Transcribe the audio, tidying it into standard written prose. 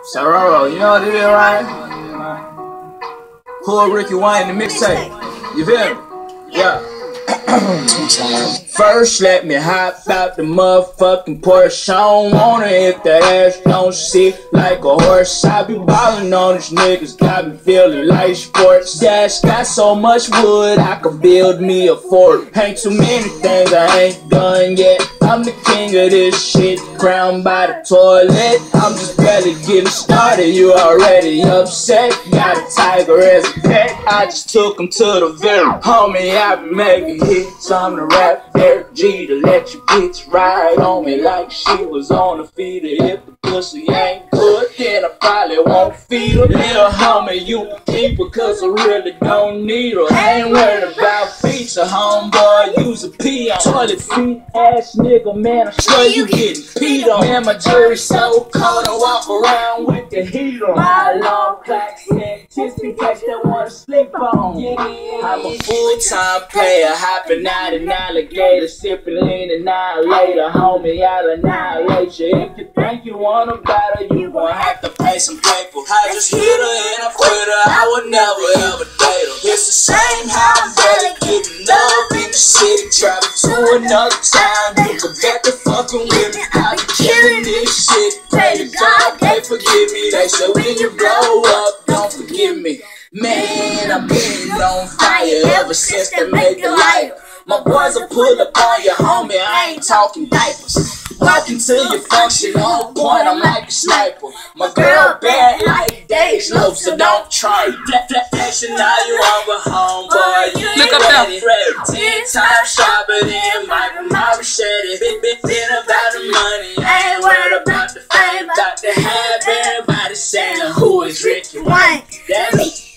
Sororo, you know what it is, right? Pull Ricky Wayne in the mixtape. You feel me? Yeah. First, let me hop out the motherfucking Porsche. I don't wanna hit that ass, don't sit like a horse. I be ballin' on these niggas, got me feeling like sports. Dash got so much wood, I could build me a fort. Ain't too many things I ain't done yet. I'm the king of this shit, crowned by the toilet. I'm just barely getting started, you already upset. Got a tiger as a pet, I just took him to the vet. Homie, I been making hits, I'm the rap Derek G to let your bitch ride on me like she was on the feeder. If the pussy ain't good, then I probably won't feed her. Little homie, you can keep her, cause I really don't need her. I ain't worried about feature, homeboy, use a pee on. Toilet seat ass nigga, man, I'm sure you getting peed on. Man, my jury's so cold, I walk around with the heat on. My long clock said, just in case they wanna sleep on. I'm a full-time player, hopping out an alligator, sipping lean annihilator. Homie, I'll annihilate you. If you think you want a battle, you gon' have to pay some paper. I just hit her and I quit her, I would never ever date her. It's the same how I'm barely getting love in the city, travel to another town. You can bet the fucking with me, I be killing this shit. Pray to God they forgive me. They say when you blow up, don't forgive me. Man, I've been on fire ever since they made the light. My boys will pull up on your homie, I ain't talking diapers. Walk until you function on point, I'm like a sniper. My girl bad like days low, so don't try. Flashing now you over homeboy. You ain't ready. 10 times sharper than my machete. Been about the money, I ain't worried about the fame. About to have everybody saying who is Ricky Wayne. That's me.